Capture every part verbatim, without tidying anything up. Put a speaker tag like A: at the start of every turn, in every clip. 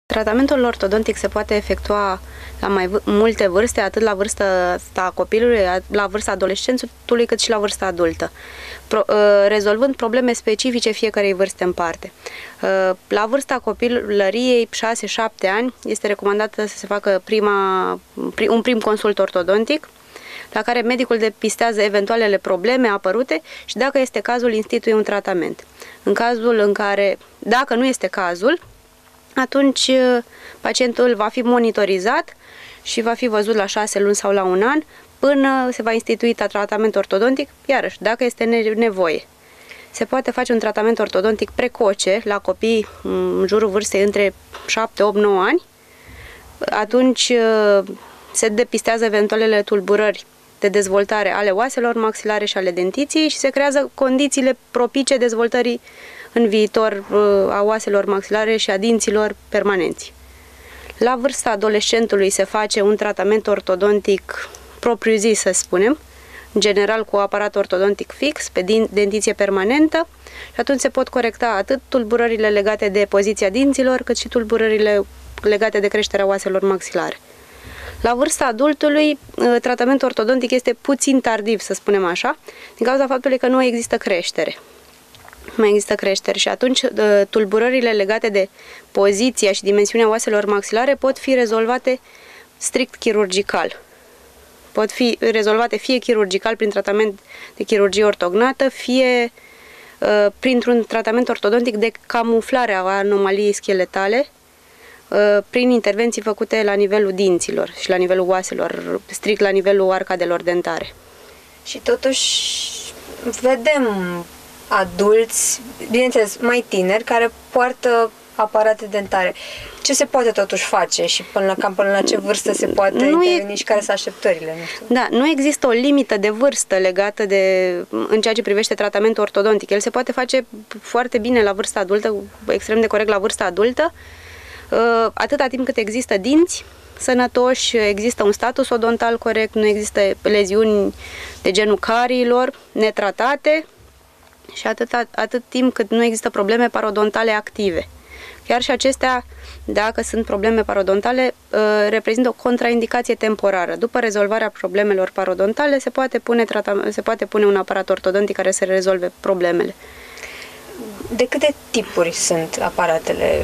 A: Tratamentul ortodontic se poate efectua la mai multe vârste, atât la vârsta copilului, la vârsta adolescentului, cât și la vârsta adultă, Pro, rezolvând probleme specifice fiecarei vârste în parte. La vârsta copilăriei, șase șapte ani, este recomandată să se facă prima, un prim consult ortodontic, la care medicul depistează eventualele probleme apărute și, dacă este cazul, instituie un tratament. În cazul în care, dacă nu este cazul, atunci pacientul va fi monitorizat și va fi văzut la șase luni sau la un an până se va institui tratament ortodontic, iarăși, dacă este nevoie. Se poate face un tratament ortodontic precoce la copii în jurul vârstei între șapte opt nouă ani. Atunci se depistează eventualele tulburări de dezvoltare ale oaselor maxilare și ale dentiției și se creează condițiile propice dezvoltării în viitor a oaselor maxilare și a dinților permanenți. La vârsta adolescentului se face un tratament ortodontic propriu-zis, să spunem, în general cu aparat ortodontic fix, pe dentiție permanentă, și atunci se pot corecta atât tulburările legate de poziția dinților, cât și tulburările legate de creșterea oaselor maxilare. La vârsta adultului, tratamentul ortodontic este puțin tardiv, să spunem așa, din cauza faptului că nu există creștere. Mai există creștere și atunci tulburările legate de poziția și dimensiunea oaselor maxilare pot fi rezolvate strict chirurgical. Pot fi rezolvate fie chirurgical prin tratament de chirurgie ortognată, fie uh, printr-un tratament ortodontic de camuflare a anomaliei scheletale, uh, prin intervenții făcute la nivelul dinților și la nivelul oaselor, strict la nivelul arcadelor dentare.
B: Și totuși vedem adulți, bineînțeles, mai tineri, care poartă aparate dentare. Ce se poate totuși face și până la, cam până la ce vârstă se poate nu interveni e... și care sunt așteptările? Nu știu.
A: Da, nu există o limită de vârstă legată de, în ceea ce privește tratamentul ortodontic. El se poate face foarte bine la vârsta adultă, extrem de corect la vârsta adultă, atâta timp cât există dinți sănătoși, există un status odontal corect, nu există leziuni de genul cariilor netratate și atât, atât timp cât nu există probleme parodontale active. Chiar și acestea, dacă sunt probleme parodontale, reprezintă o contraindicație temporară. După rezolvarea problemelor parodontale, se poate pune, se poate pune un aparat ortodontic care să rezolve problemele.
B: De câte tipuri sunt aparatele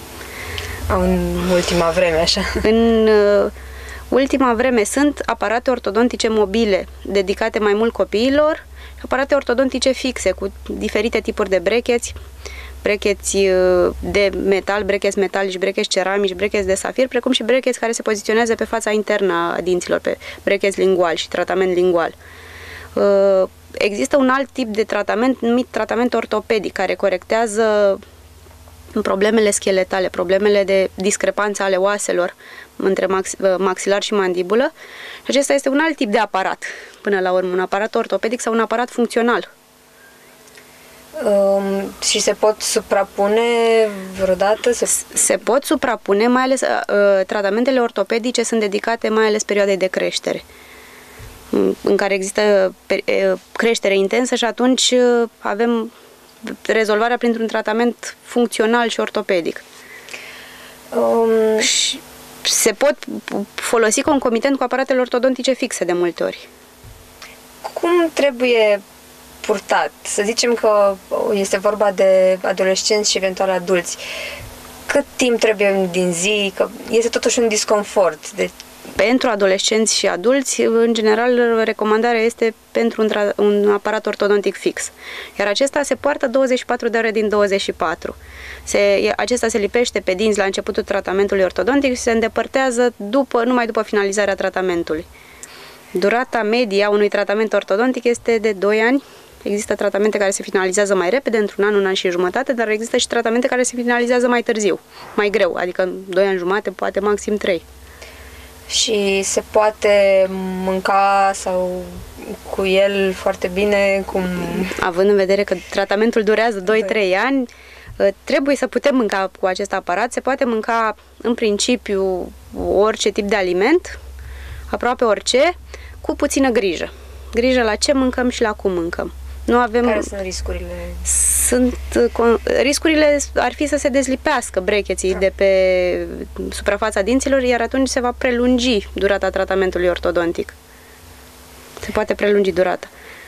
B: în ultima vreme, așa?
A: În ultima vreme sunt aparate ortodontice mobile, dedicate mai mult copiilor, și aparate ortodontice fixe, cu diferite tipuri de brecheți, brecheți de metal, brecheți metalici, brecheți ceramici, brecheți de safir, precum și brecheți care se poziționează pe fața internă a dinților, pe brecheți lingual și tratament lingual. Există un alt tip de tratament numit tratament ortopedic, care corectează problemele scheletale, problemele de discrepanță ale oaselor între max, maxilar și mandibulă. Și acesta este un alt tip de aparat, până la urmă, un aparat ortopedic sau un aparat funcțional.
B: Um, și se pot suprapune vreodată? Se,
A: se pot suprapune, mai ales uh, tratamentele ortopedice sunt dedicate mai ales perioadei de creștere, în care există creștere intensă și atunci uh, avem rezolvarea printr-un tratament funcțional și ortopedic. Um... Și se pot folosi concomitent cu aparatele ortodontice fixe de multe ori.
B: Cum trebuie purtat? Să zicem că este vorba de adolescenți și eventual adulți. Cât timp trebuie din zi? Că este totuși un disconfort. De...
A: Pentru adolescenți și adulți, în general, recomandarea este pentru un, un aparat ortodontic fix. Iar acesta se poartă douăzeci și patru de ore din douăzeci și patru. Se, acesta se lipește pe dinți la începutul tratamentului ortodontic și se îndepărtează după, numai după finalizarea tratamentului. Durata medie a unui tratament ortodontic este de doi ani. Există tratamente care se finalizează mai repede, într-un an, un an și jumătate, dar există și tratamente care se finalizează mai târziu, mai greu, adică în doi ani jumate, poate maxim trei.
B: Și se poate mânca sau cu el foarte bine? Cum...
A: Având în vedere că tratamentul durează doi trei ani, trebuie să putem mânca cu acest aparat. Se poate mânca în principiu orice tip de aliment, aproape orice, cu puțină grijă. Grijă la ce mâncăm și la cum mâncăm. Nu avem...
B: Care sunt riscurile?
A: Sunt, riscurile ar fi să se dezlipească brecheții da. de pe suprafața dinților, iar atunci se va prelungi durata tratamentului ortodontic. Se poate prelungi durata.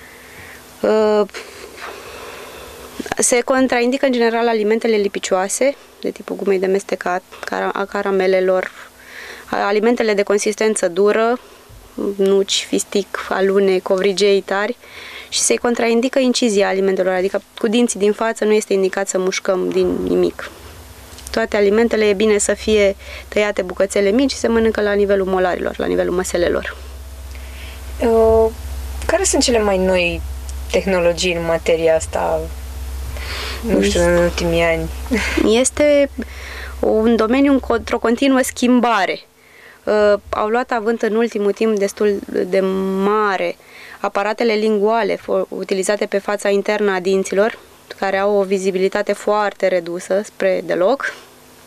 A: Se contraindică în general alimentele lipicioase, de tipul gumei de mestecat, a caramelelor, alimentele de consistență dură, nuci, fistic, alune, covrigei tari, și se contraindică incizia alimentelor, adică cu dinții din față nu este indicat să mușcăm din nimic. Toate alimentele e bine să fie tăiate bucățele mici și se mănâncă la nivelul molarilor, la nivelul măselelor.
B: Uh, care sunt cele mai noi tehnologii în materia asta, nu știu, în ultimii ani?
A: Este un domeniu într-o continuă schimbare. Uh, au luat avânt în ultimul timp destul de mare aparatele linguale utilizate pe fața internă a dinților, care au o vizibilitate foarte redusă spre deloc.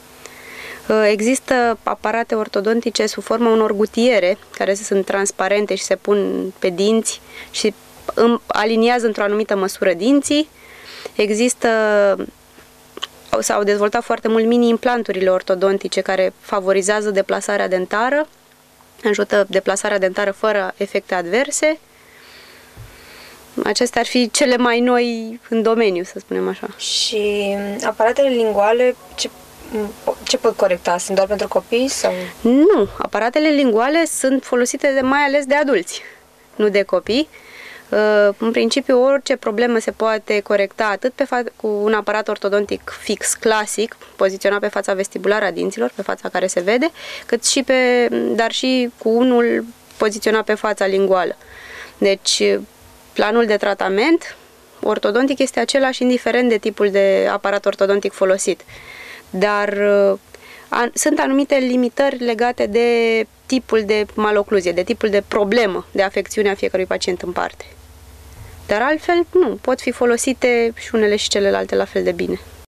A: Există aparate ortodontice sub forma unor gutiere, care sunt transparente și se pun pe dinți și aliniază într-o anumită măsură dinții. Există, s-au dezvoltat foarte mult mini-implanturile ortodontice care favorizează deplasarea dentară, ajută deplasarea dentară fără efecte adverse. Acestea ar fi cele mai noi în domeniu, să spunem așa.
B: Și aparatele linguale, ce, ce pot corecta? Sunt doar pentru copii? Sau?
A: Nu, aparatele linguale sunt folosite de, mai ales de adulți, nu de copii. În principiu, orice problemă se poate corecta atât pe cu un aparat ortodontic fix, clasic, poziționat pe fața vestibulară a dinților, pe fața care se vede, cât și pe, dar și cu unul poziționat pe fața linguală. Deci, planul de tratament ortodontic este același indiferent de tipul de aparat ortodontic folosit. Dar a, sunt anumite limitări legate de tipul de malocluzie, de tipul de problemă, de afecțiune a fiecărui pacient în parte. Dar altfel, nu, pot fi folosite și unele și celelalte la fel de bine.